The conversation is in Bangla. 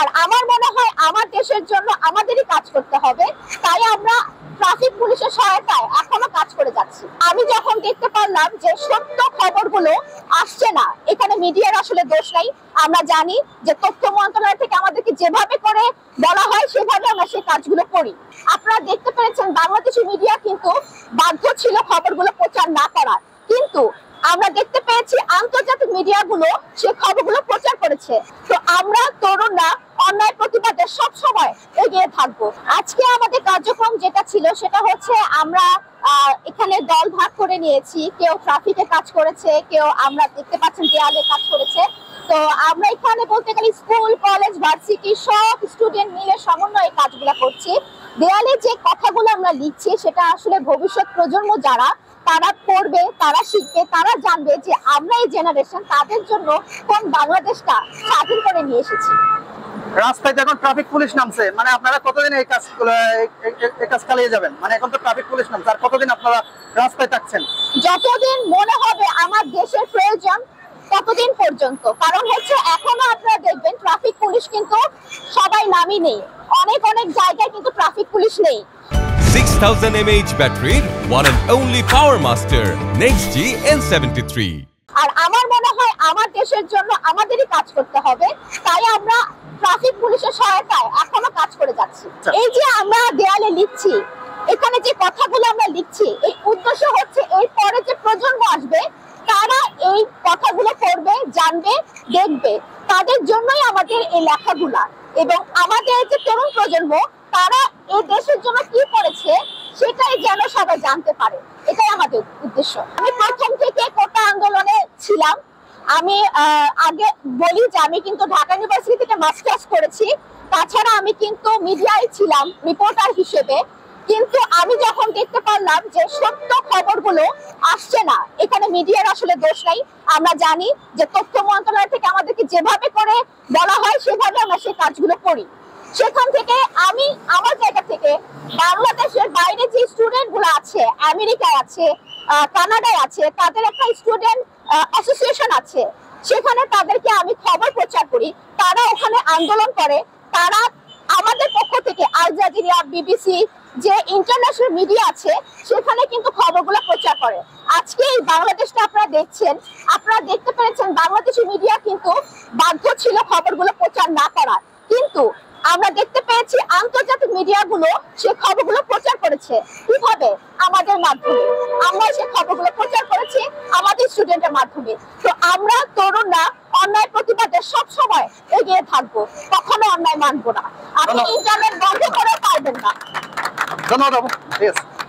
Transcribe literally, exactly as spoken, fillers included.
আর আমার মনে হয় আমার দেশের জন্য আমাদেরই কাজ করতে হবে, তাই আমরা ট্রাফিক পুলিশের সহায়তায় এখনো কাজ করে যাচ্ছি। আমি যখন দেখতে পারলাম যে সত্য খবরগুলো আসছে না, এখানে মিডিয়ার আসলে দোষ নাই। আমরা জানি যে তথ্য মন্ত্রণালয় থেকে আমাদেরকে যেভাবে করে বলা হয় সেভাবে আমরা সেই কাজগুলো করি। আপনারা দেখতে পেরেছেন বাংলাদেশি মিডিয়া কিন্তু বাধ্য ছিল খবরগুলো প্রচার না করার, কিন্তু আমরা দেখতে পেয়েছি আন্তর্জাতিক মিডিয়াগুলো সে খবরগুলো প্রচার করেছে। তো আমরা তরুণরা অন্যায় প্রতিবাদে সব সময় এগিয়ে থাকবো। আজকে আমাদের কার্যক্রম যেটা ছিল সেটা হচ্ছে আমরা এখানে দল ভাগ করে নিয়েছি। কেউ ট্রাফিকে কাজ করেছে, কেউ আমরা দেখতে পাচ্ছেন দেয়ালে কাজ করেছে। তো আমরা এখানে বলতে গেলে স্কুল, কলেজ, ভার্সিটি সব স্টুডেন্ট মিলে সমন্বয়ে কাজগুলো করছি। দেয়ালে যে কথাগুলো আমরা লিখছি সেটা আসলে ভবিষ্যৎ প্রজন্ম যারা তারা পড়বে, তারা শিখবে, তারা জানবে যে আমরা এই জেনারেশন তাদের জন্য কোন বাংলাদেশটা স্বাধীন করে নিয়ে এসেছি। রাস্তায় যখন ট্রাফিক পুলিশ নামছে, মানে আপনারা কতদিন এই কাজ এই কাজ চালিয়ে যাবেন? মানে এখন তো ট্রাফিক পুলিশ নামছে, আর কতদিন আপনারা রাস্তায় থাকছেন? যতদিন মনে হবে আমার দেশের প্রয়োজন ততদিন পর্যন্ত। কারণ হচ্ছে এখনো আপনারা দেখবেন ট্রাফিক পুলিশ কিন্তু সবাই নামই নেই, অনেক অনেক জায়গায় কিন্তু ট্রাফিক পুলিশ নেই। six thousand milliamp hour battery, one and only Power Master Next G N seventy-three. আর আমার মনে হয় আমার দেশের জন্য আমাদেরই কাজ করতে হবে, তাই আমরা ট্রাফিক পুলিশের সহায়তায় এখনো কাজ করে যাচ্ছি। এই যে আমরা দেয়ালে লিখছি, এখানে যে কথাগুলো আমরা লিখছি, এই উদ্দেশ্য হচ্ছে এই পরে যে প্রজন্ম আসবে তারা এই কথাগুলো পড়বে, জানবে, দেখবে, তাদের জন্যই আমাদের এই লেখাগুলা। এবং আমাদের যে তরুণ প্রজন্ম তারা এই দেশের জন্য কি করেছে সেটাই যেন সবাই জানতে পারে, এটাই আমাদের উদ্দেশ্য। আমি প্রথম থেকে কোটা আন্দোলনে ছিলাম। আমি আগে বলি যে আমি কিন্তু ঢাকা ইউনিভার্সিটি থেকে মাস্টার্স করেছি, তাছাড়া আমি কিন্তু মিডিয়ায় ছিলাম রিপোর্টার হিসেবে। কিন্তু আমি যখন দেখতে পারলাম যে সত্য খবরগুলো আসছে না, এখানে মিডিয়ার আসলে দোষ নাই। আমরা জানি যে তথ্য মন্ত্রণালয় থেকে আমাদেরকে যেভাবে করে বলা হয় সেভাবে আমরা সেই কাজগুলো করি। সেখান থেকে আমি আমার জায়গা থেকে বাংলাদেশের বাইরে যে স্টুডেন্ট গুলো আছে, আমেরিকায় আছে, কানাডায় আছে, তাদের একটা স্টুডেন্ট অ্যাসোসিয়েশন আছে, সেখানে তাদেরকে আমি খবর প্রচার করি। তারা ওখানে আন্দোলন করে, তারা আমাদের পক্ষ থেকে আল জাজিরা, বিবিসি যে ইন্টারন্যাশনাল মিডিয়া আছে সেখানে কিন্তু খবরগুলো প্রচার করে। আজকে এই বাংলাদেশটা আপনারা দেখছেন, আপনারা দেখতে পেরেছেন বাংলাদেশি মিডিয়া কিন্তু বাধ্য ছিল খবরগুলো প্রচার না করার, কিন্তু আমরা দেখতে পেয়েছি আন্তর্জাতিক মিডিয়াগুলো সে খবরগুলো প্রচার করেছে। কিভাবে? আমাদের মাধ্যমে। আমরা সেই খবরগুলো প্রচার করেছি আমাদের স্টুডেন্টের মাধ্যমে। তো আমরা তরুণরা অন্যায় প্রতিবাদে সব সময় এগিয়ে থাকবো, কখনো অন্যায় মানবো না। আপনি ইন্টারনেট বন্ধ করে পারবেন না। ধন্যবাদ।